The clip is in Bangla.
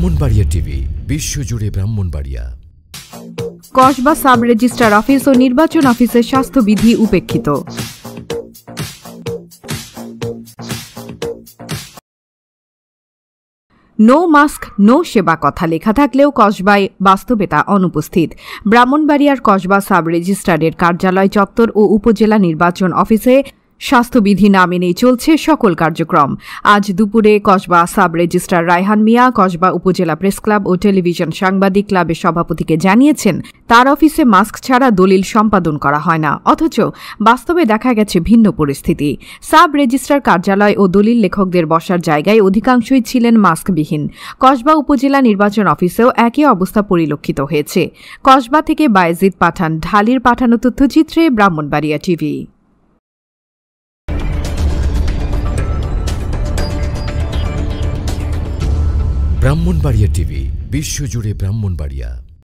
ব্রাহ্মণবাড়িয়া টিভি বিশ্বজুড়ে Brahmanbaria. Kasba sub registrar office ও নির্বাচন অফিসের স্বাস্থ্যবিধি উপেক্ষিত। নো মাস্ক নো সেবা কথা লেখা থাকলেও কসবায় বাস্তবে তা অনুপস্থিত। ব্রাহ্মণবাড়িয়ার কসবা সাব রেজিস্ট্রারের কার্যালয় চত্বর ও উপজেলা নির্বাচন অফিসে স্বাস্থ্যবিধি না মেনেই চলছে সকল কার্যক্রম। আজ দুপুরে Kasba sub registrar Raihan Mia Kasba upazila press club ও টেলিভিশন সাংবাদিক ক্লাবের সভাপতিকে জানিয়েছেন, তার অফিসে মাস্ক ছাড়া দলিল সম্পাদন করা হয় না, অথচ বাস্তবে দেখা গেছে ভিন্ন পরিস্থিতি। সাব রেজিস্ট্রার কার্যালয় ও দলিল লেখকদের বসার জায়গায় অধিকাংশই ছিলেন মাস্কবিহীন। কসবা উপজেলা নির্বাচন অফিসেও একই অবস্থা পরিলক্ষিত হয়েছে। কসবা থেকে বায়েজিদ পাঠান ঢালির পাঠানো তথ্যচিত্রে ব্রাহ্মণবাড়িয়া টিভি। ব্রাহ্মণবাড়িয়া টিভি বিশ্বজুড়ে ব্রাহ্মণবাড়িয়া।